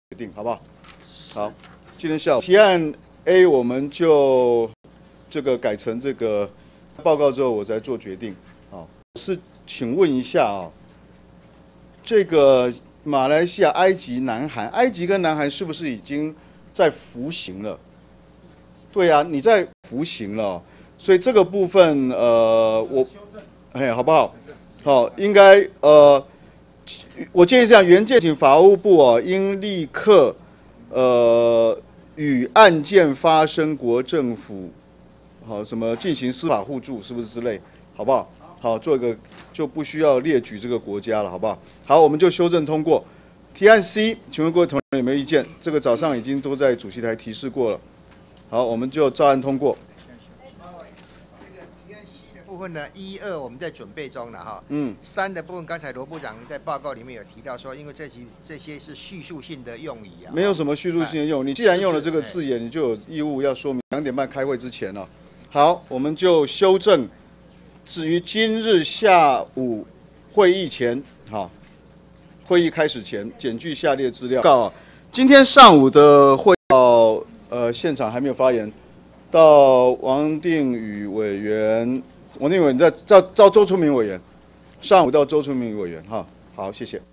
决定，好不好？好，今天下午提案 A 我们就这个改成这个报告之后，我再做决定。好，请问一下啊，这个马来西亚、埃及、南韩，埃及跟南韩是不是已经在服刑了？对啊，你在服刑了，所以这个部分好不好？好，应该我建议这样，原件请法务部应立刻与案件发生国政府什么进行司法互助，是不是之类，好不好？好，做一个就不需要列举这个国家了，好不好？好，我们就修正通过。提案 C， 请问各位同仁有没有意见？这个早上已经都在主席台提示过了。好，我们就照案通过。 提案 C 的部分呢，1、2我们在准备中了哈。3的部分，刚才罗部长在报告里面有提到说，因为这些是叙述性的用语啊。 没有什么叙述性的用语，你既然用了这个字眼，你就有义务要说明2点半开会之前了。好，我们就修正，至于今日下午会议前，会议开始前，检具下列资料。今天上午的会到现场还没有发言，到王定宇委员到周春明委员，上午到周春明委员哈。好，谢谢。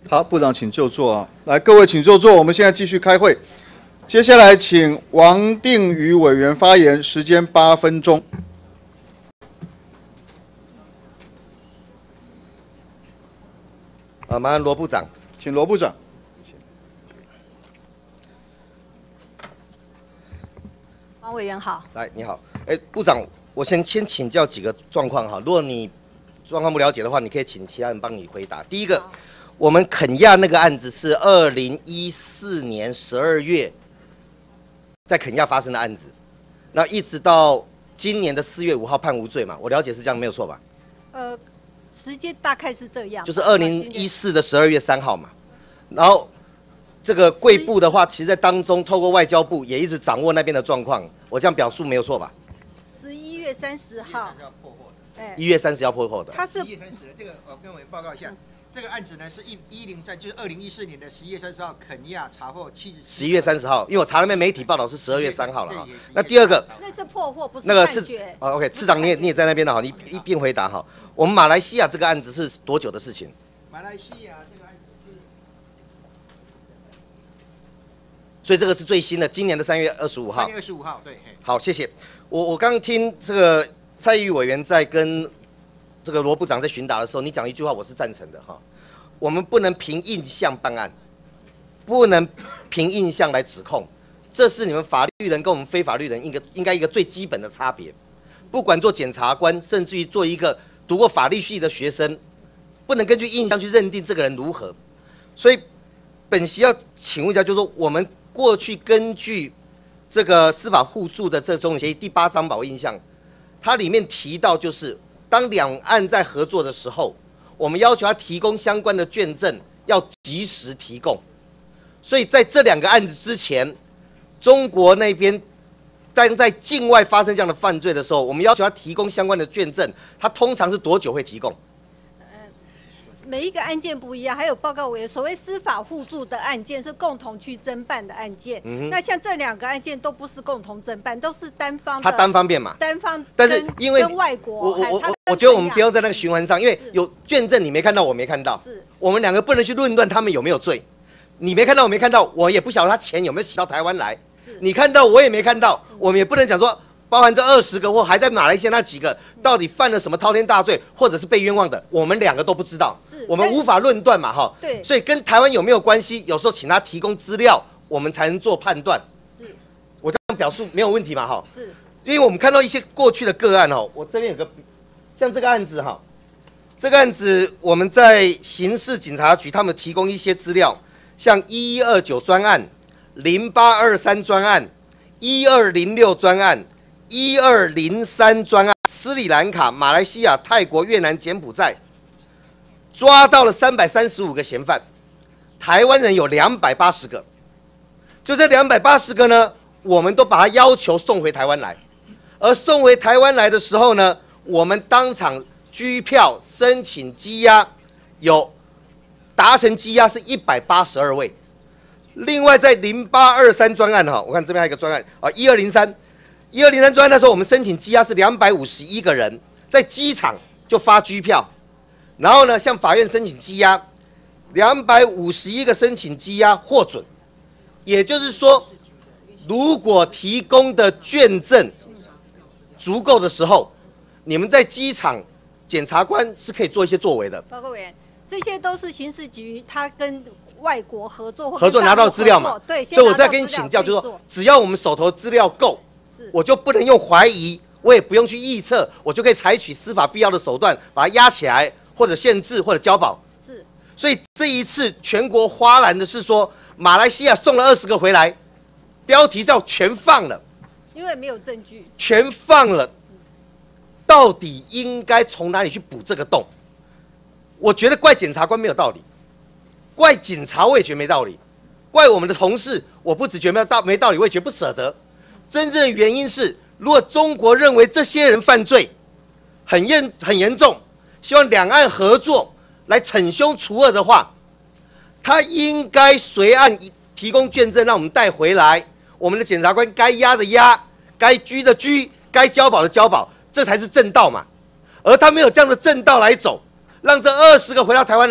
好，部长请就座啊！来，各位请就座，我们现在继续开会。接下来请王定宇委员发言，时间8分钟。 麻烦罗部长， 请罗部长。 王委员好。 来，你好。部长，我先请教几个状况哈。如果你状况不了解的话，你可以请其他人帮你回答。第一个，我们肯亚那个案子是2014年12月在肯亚发生的案子，那一直到今年的4月5号判无罪嘛？我了解是这样，没有错吧？ 时间大概是这样， 就是2014的12月3号嘛。然后这个贵部的话，其实在当中透过外交部也一直掌握那边的状况，我这样表述没有错吧 ？11月30号。 1月30要破获的， 他是 11月30日，这个我跟我们报告一下，这个案子呢是103，就是2014年的11月30号，肯亚查获 11月30号，因为我查那边媒体报道是12月3号了哈。那第二个， 那是破获，不是那个判决。 OK， 次长你也在那边的哈，你一并回答哈。我们马来西亚这个案子是多久的事情？ 马来西亚这个案子是， 所以这个是最新的，今年的3月25号。 3月25号，对。 好，谢谢。我刚听这个蔡英文委员在跟这个罗部长在询答的时候，你讲一句话，我是赞成的哈。我们不能凭印象办案，不能凭印象来指控，这是你们法律人跟我们非法律人应该一个最基本的差别。不管做检察官，甚至于做一个读过法律系的学生，不能根据印象去认定这个人如何。所以本席要请问一下，就是说我们过去根据这个司法互助的这种协议第8章吧，我印象，它里面提到就是当两岸在合作的时候，我们要求他提供相关的卷证，要及时提供。所以在这2个案子之前，中国那边当在境外发生这样的犯罪的时候，我们要求他提供相关的卷证，他通常是多久会提供？ 每一个案件不一样，还有报告委员，所谓司法互助的案件是共同去侦办的案件。那像这2个案件都不是共同侦办，都是单方的。 他单方面嘛。 单方。 但是因为跟外国， 我觉得我们不要在那个循环上，因为有卷证你没看到，我没看到。 是。我们2个不能去论断他们有没有罪。你没看到，我没看到，我也不晓得他钱有没有洗到台湾来。你看到，我也没看到，我们也不能讲说。包含这20个或还在马来西亚那几个，到底犯了什么滔天大罪，或者是被冤枉的，我们2个都不知道，我们无法论断嘛，哈。 对。 所以跟台湾有没有关系，有时候请他提供资料，我们才能做判断。 是。 我这样表述没有问题嘛，哈。 是。 因为我们看到一些过去的个案哦，我这边有个，像这个案子哈，这个案子我们在刑事警察局他们提供一些资料，像1129专案、0823专案、1206专案。1203专案，斯里兰卡、马来西亚、泰国、越南、柬埔寨抓到了335个嫌犯，台湾人有280个。就这280个呢，我们都把他要求送回台湾来。而送回台湾来的时候呢，我们当场拘票申请羁押，有达成羁押是182位。另外在0823专案哈，我看这边还有一个专案啊，1203专案那时候我们申请羁押是251个人，在机场就发拘票，然后呢向法院申请羁押，251个申请羁押获准，也就是说，如果提供的卷证足够的时候，你们在机场检察官是可以做一些作为的。 报告委员，这些都是刑事局他跟外国合作拿到资料嘛？ 对， 所以我在跟你请教，就是说，只要我们手头资料够。我就不能用怀疑，我也不用去臆测，我就可以采取司法必要的手段把它压起来，或者限制，或者交保。 是。 所以这一次全国哗然的是说，马来西亚送了20个回来，标题叫全放了， 因为没有证据。 全放了，到底应该从哪里去补这个洞？我觉得怪检察官没有道理，怪警察我也觉得没道理，怪我们的同事，我不只觉得没道理，我也觉得不舍得。真正的原因是，如果中国认为这些人犯罪很严重，希望两岸合作来惩凶除恶的话，他应该随案提供卷证，让我们带回来。我们的检察官该押的押，该拘的拘，该交保的交保，这才是正道嘛。而他没有这样的正道来走，让这20个回到台湾来，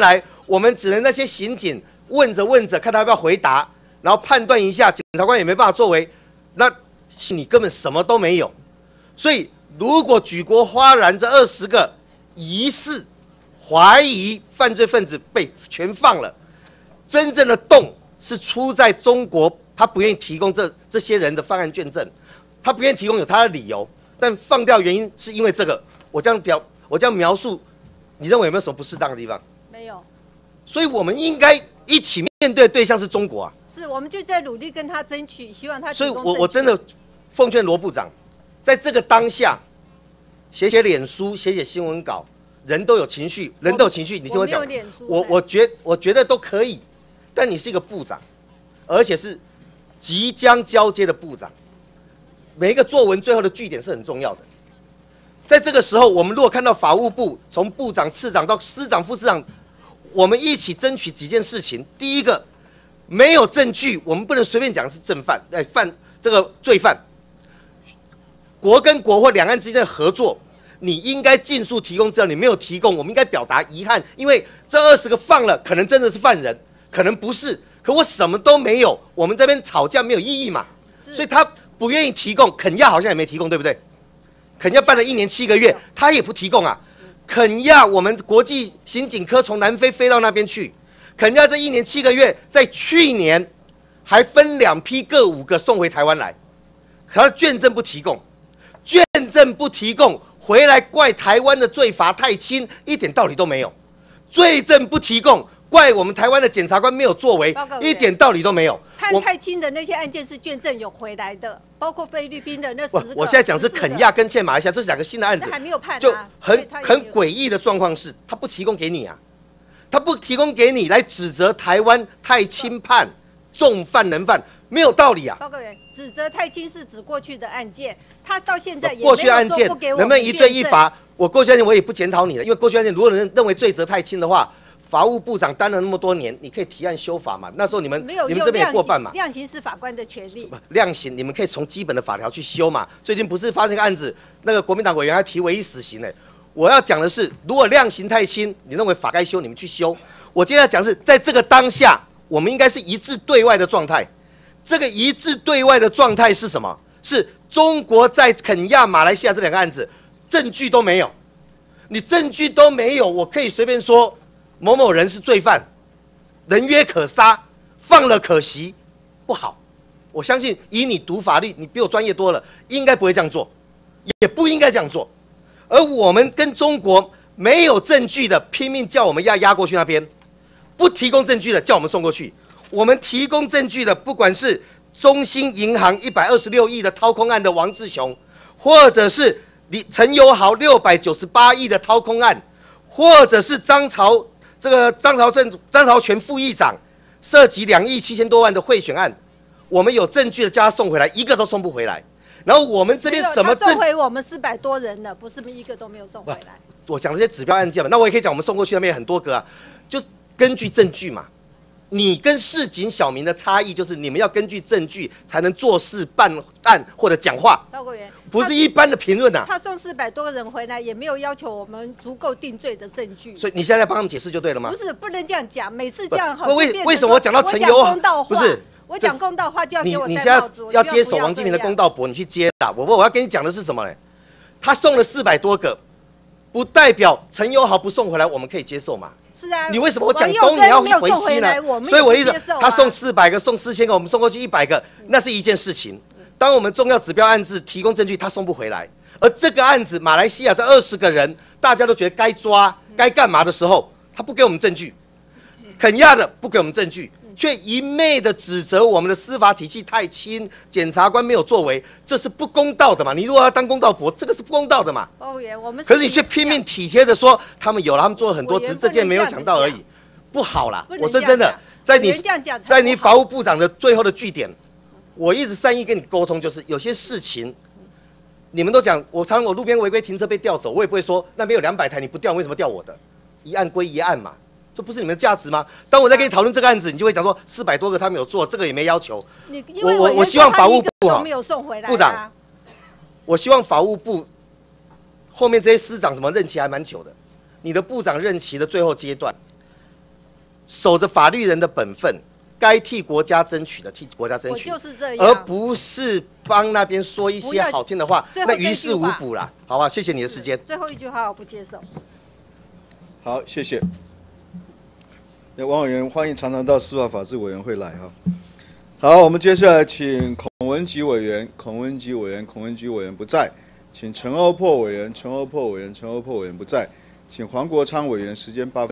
我们只能那些刑警问着，看他要不要回答，然后判断一下，检察官也没办法作为，那你根本什么都没有。所以，如果举国哗然，这20个疑似怀疑犯罪分子被全放了，真正的洞是出在中国，他不愿意提供这些人的犯案卷证，他不愿意提供有他的理由，但放掉原因是因为这个。我这样描述，你认为有没有什么不适当的地方？ 没有。 所以我们应该一起面对的对象是中国啊。 是，我们就在努力跟他争取，希望他提所以供证据。 我真的奉劝罗部长，在这个当下，写脸书、写新闻稿，人都有情绪，你听我讲，我觉得都可以，但你是一个部长，而且是即将交接的部长，每一个作文最后的句点是很重要的。在这个时候，我们如果看到法务部从部长、次长到司长、副司长，我们一起争取几件事情。第一个，没有证据，我们不能随便讲是正犯，这个罪犯。国跟国或两岸之间的合作，你应该尽速提供资料，你没有提供，我们应该表达遗憾，因为这20个放了，可能真的是犯人，可能不是，可我什么都没有，我们这边吵架没有意义嘛，所以他不愿意提供。肯亚好像也没提供，对不对？肯亚办了1年7个月，他也不提供啊。肯亚我们国际刑警科从南非飞到那边去，肯亚这1年7个月，在去年还分2批各5个送回台湾来，可他卷证不提供。卷证不提供，回来怪台湾的罪罚太轻，一点道理都没有；罪证不提供，怪我们台湾的检察官没有作为，一点道理都没有。 判太轻的那些案件是卷证有回来的，包括菲律宾的那10个。 我现在讲是肯亚跟马来西亚，这是2个新的案子， 还没有判啊， 就很诡异的状况是，他不提供给你啊，他不提供给你来指责台湾太轻判，重犯能犯。没有道理啊！ 报告员，指责太轻是指过去的案件，他到现在也过去案件能不能一罪一罚？我过去案件我也不检讨你了，因为过去案件如果认为罪责太轻的话，法务部长担了那么多年，你可以提案修法嘛。那时候你们这边也过半嘛。 量刑是法官的权利。 量刑你们可以从基本的法条去修嘛。最近不是发生一个案子，那个国民党委员还提唯一死刑呢。我要讲的是，如果量刑太轻，你认为法该修，你们去修。我接下来讲的是，在这个当下，我们应该是一致对外的状态。这个一致对外的状态是什么？是中国在肯亚、马来西亚这2个案子，证据都没有。你证据都没有，我可以随便说某某人是罪犯，人约可杀，放了可惜，不好。我相信以你读法律，你比我专业多了，应该不会这样做，也不应该这样做。而我们跟中国没有证据的，拼命叫我们压过去那边，不提供证据的叫我们送过去。我们提供证据的，不管是中兴银行126亿的掏空案的王志雄，或者是陈友豪698亿的掏空案，或者是张朝全副议长涉及2亿7千多万的贿选案，我们有证据的叫他送回来，一个都送不回来。然后我们这边什么证？ 送回我们400多人了，不是一个都没有送回来。 我讲这些指标案件嘛，那我也可以讲我们送过去那边很多个啊，就根据证据嘛。你跟市井小民的差异就是，你们要根据证据才能做事、办案或者讲话，不是一般的评论啊。 他送400多个人回来，也没有要求我们足够定罪的证据。 所以你现在帮他们解释就对了吗？ 不是，不能这样讲，每次这样好。 为什么我讲到陈友豪？不是， 我讲公道话就要给我你现在要接手王金平的公道伯，你去接啦。我要跟你讲的是什么呢？他送了400多个，不代表陈友豪不送回来，我们可以接受嘛？ 是啊， 你为什么我讲东你要回西呢？所以我意思，他送400个，送4000个，我们送过去100个，那是一件事情。当我们重要指标案子提供证据，他送不回来，而这个案子马来西亚这20个人，大家都觉得该抓、该干嘛的时候，他不给我们证据，肯亚的不给我们证据，却一昧的指责我们的司法体系太轻，检察官没有作为，这是不公道的嘛？你如果要当公道伯，这个是不公道的嘛？可是你却拼命体贴的说他们有了，他们做了很多，只是这件没有抢到而已，不好啦！我说真的，在你法务部长的最后的据点，我一直善意跟你沟通，就是有些事情你们都讲，我路边违规停车被调走，我也不会说那边有200台你不调，为什么调我的？一案归一案嘛。这不是你们的价值吗？当我在跟你讨论这个案子，你就会讲说400多个他没有做，这个也没要求。我希望法务部部长，我希望法务部后面这些司长什么任期还蛮久的，你的部长任期的最后阶段， 守着法律人的本分，该替国家争取的替国家争取， 我就是这样， 而不是帮那边说一些好听的话，那于事无补啦，好吧？谢谢你的时间。 最后一句话我不接受。 好，谢谢。那王委员欢迎常常到司法法制委员会来哈。好，我们接下来请孔文吉委员不在，请陈欧珀委员不在，请黄国昌委员，时间8分。